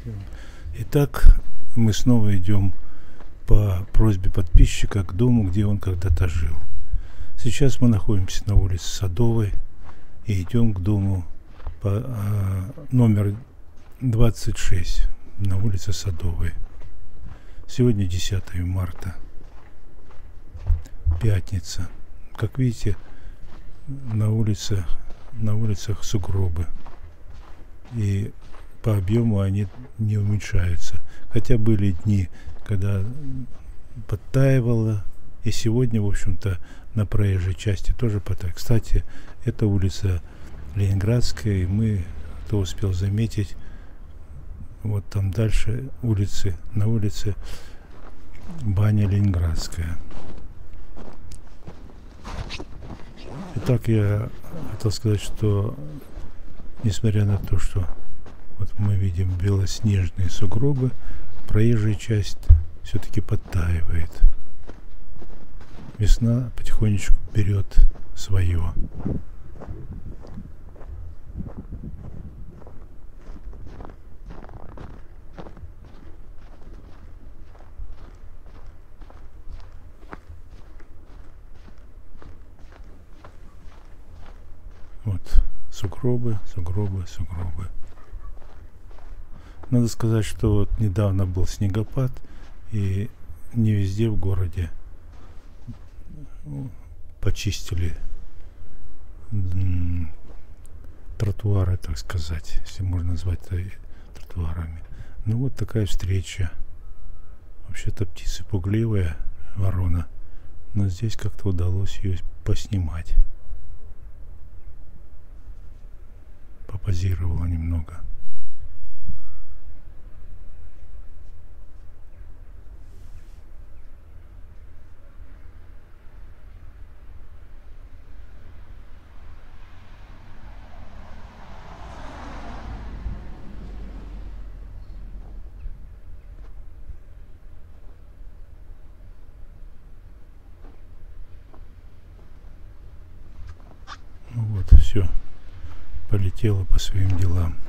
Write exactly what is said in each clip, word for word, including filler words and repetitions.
Итак, мы снова идем по просьбе подписчика к дому, где он когда-то жил. Сейчас мы находимся на улице Садовой и идем к дому по, а, номер двадцать шесть на улице Садовой. Сегодня десятое марта, пятница. Как видите, на улице, на улицах сугробы. И по объему они не уменьшаются. Хотя были дни, когда подтаивало. И сегодня, в общем-то, на проезжей части тоже подтаивает. Кстати, это улица Ленинградская. И мы, кто успел заметить, вот там дальше улицы, на улице Баня Ленинградская. Итак, я хотел сказать, что несмотря на то, что вот мы видим белоснежные сугробы, проезжая часть все-таки подтаивает. Весна потихонечку берет свое. Вот сугробы, сугробы, сугробы. Надо сказать, что вот недавно был снегопад, и не везде в городе почистили тротуары, так сказать, если можно назвать это тротуарами. Ну вот такая встреча. Вообще-то птица пугливая, ворона, но здесь как-то удалось ее поснимать. Попозировала немного. Ну вот, все. Полетела по своим делам.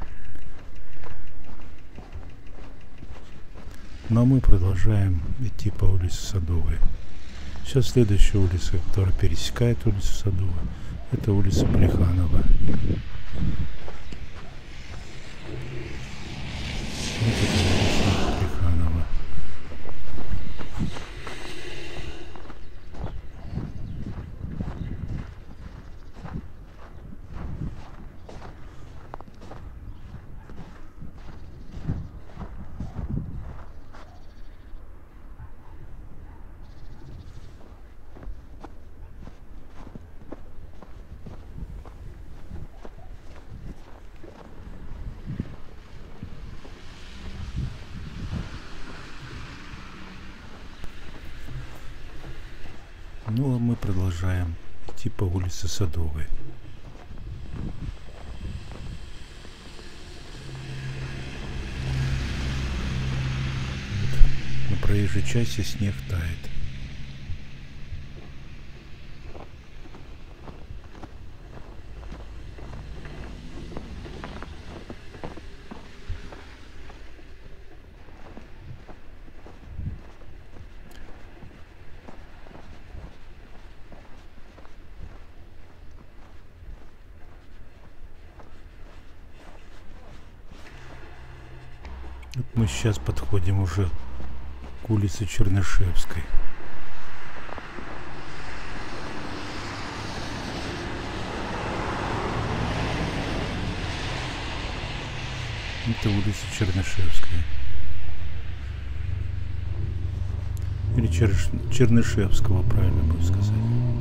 Но мы продолжаем идти по улице Садовой. Сейчас следующая улица, которая пересекает улицу Садовую, это улица Плеханова. Вот это улица Плеханова. Ну а мы продолжаем идти по улице Садовой. Вот. На проезжей части снег тает. Вот мы сейчас подходим уже к улице Чернышевской. Это улица Чернышевская. Или Черш... Чернышевского, правильно будет сказать.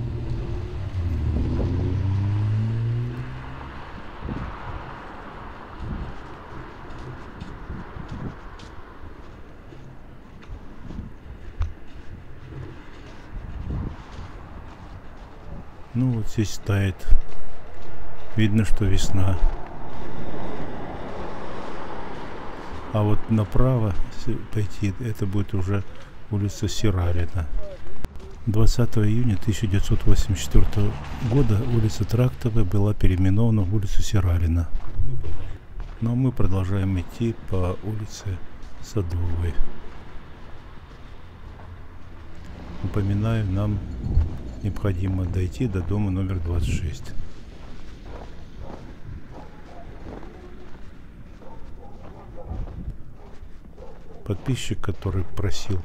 Ну вот здесь тает. Видно, что весна. А вот направо, если пойти, это будет уже улица Сиралина. двадцатого июня тысяча девятьсот восемьдесят четвёртого года улица Трактовая была переименована в улицу Сиралина. Но мы продолжаем идти по улице Садовой. Напоминаю, нам необходимо дойти до дома номер двадцать шесть. Подписчик, который просил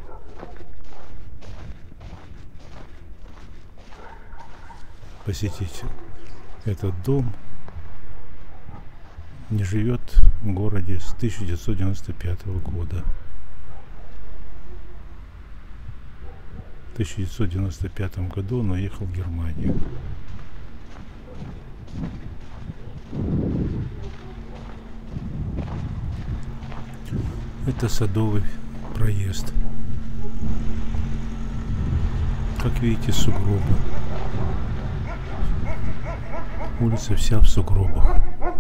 посетить этот дом, не живет в городе с тысяча девятьсот девяносто пятого года. В тысяча девятьсот девяносто пятом году он уехал в Германию. Это Садовый проезд. Как видите, сугробы. Улица вся в сугробах.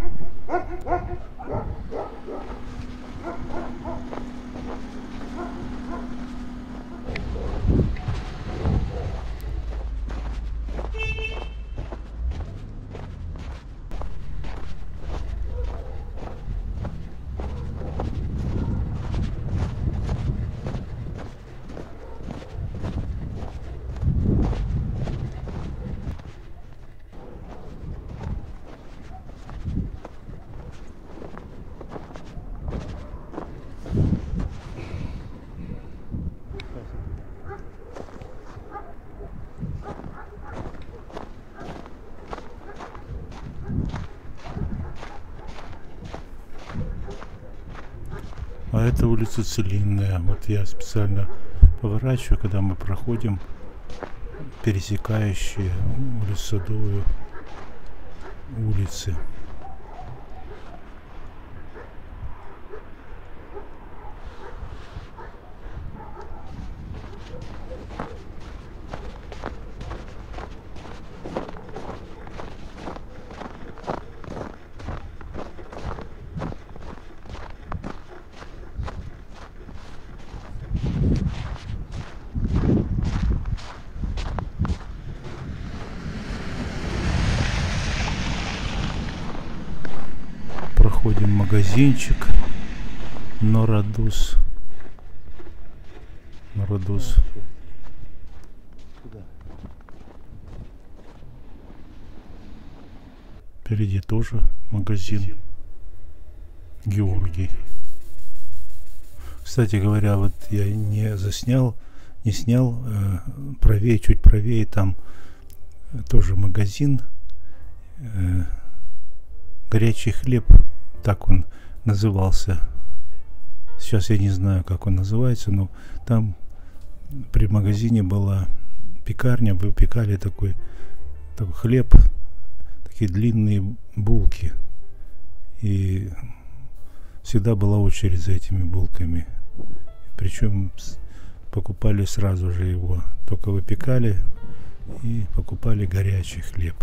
А это улица Целинная. Вот я специально поворачиваю, когда мы проходим пересекающие улицу Садовую улицы. Проходим магазинчик Нородус. Нородус. Впереди тоже магазин Георгий. Кстати говоря, вот я не заснял, не снял, э, правее, чуть правее, там тоже магазин. Э, горячий хлеб, так он назывался. Сейчас я не знаю, как он называется, но там при магазине была пекарня, выпекали такой, такой хлеб, такие длинные булки. И всегда была очередь за этими булками. Причем покупали сразу же его. Только выпекали и покупали горячий хлеб.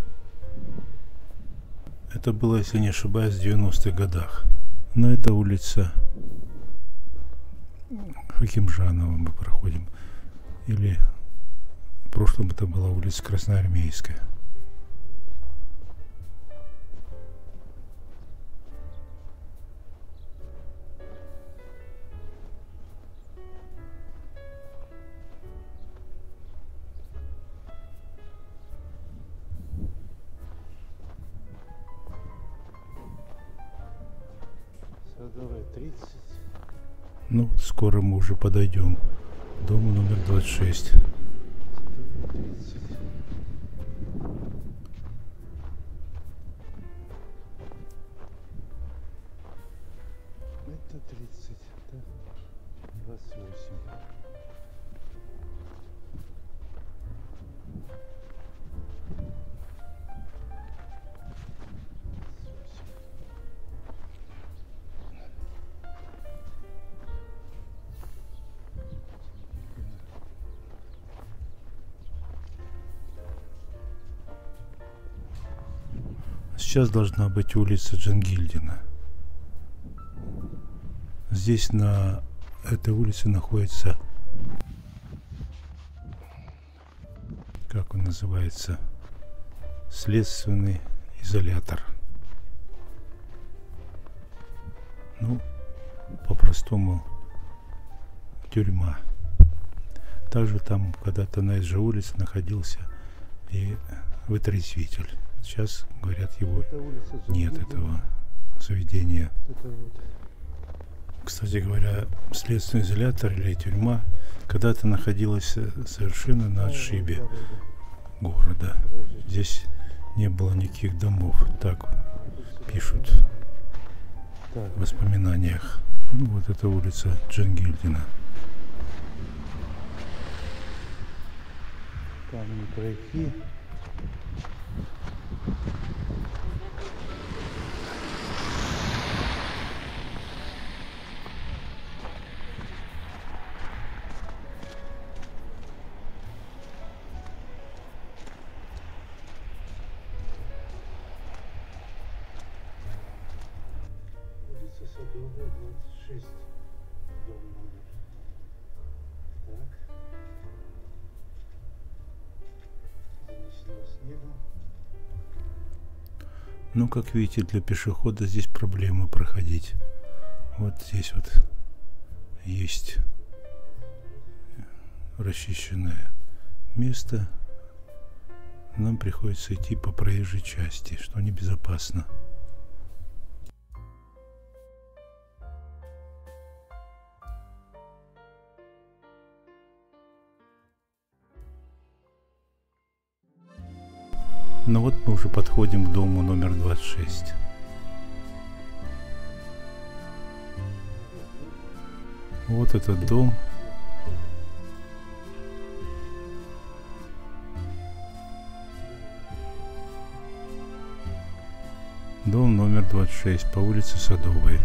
Это было, если не ошибаюсь, в девяностых годах. Но это улица Хакимжанова мы проходим. Или в прошлом это была улица Красноармейская. Садовая тридцать. Ну, скоро мы уже подойдем к дому номер двадцать шесть. Садовая тридцать. Это тридцать, это двадцать восемь. Сейчас должна быть улица Джангильдина. Здесь на этой улице находится, как он называется, следственный изолятор. Ну, по-простому, тюрьма. Также там когда-то на этой же улице находился и вытрезвитель. Сейчас, говорят, его нет, этого заведения. Кстати говоря, следственный изолятор или тюрьма когда-то находилась совершенно на отшибе города. Здесь не было никаких домов, так пишут в воспоминаниях. Ну, вот эта улица Джангильдина. Там не пройти. Улица Садовая, двадцать шесть, дом номер. Так. Занесено снегом. Ну, как видите, для пешехода здесь проблема проходить. Вот здесь вот есть расчищенное место. Нам приходится идти по проезжей части, что небезопасно. Ну вот мы уже подходим к дому номер двадцать шесть. Вот этот дом. Дом номер двадцать шесть по улице Садовой.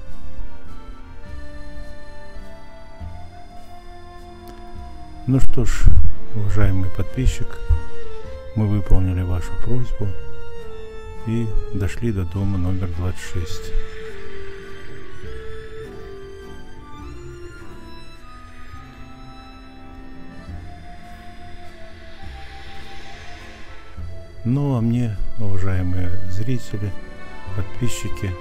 Ну что ж, уважаемый подписчик, мы выполнили вашу просьбу и дошли до дома номер двадцать шесть. Ну а мне, уважаемые зрители, подписчики,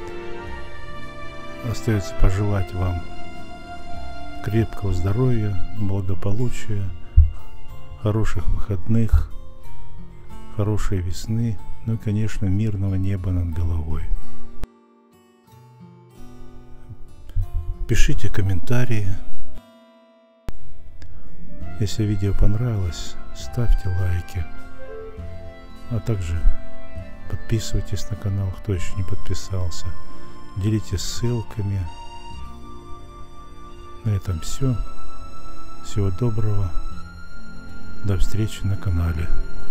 остается пожелать вам крепкого здоровья, благополучия, хороших выходных, хорошей весны, ну и, конечно, мирного неба над головой. Пишите комментарии. Если видео понравилось, ставьте лайки. А также подписывайтесь на канал, кто еще не подписался. Делитесь ссылками. На этом все. Всего доброго. До встречи на канале.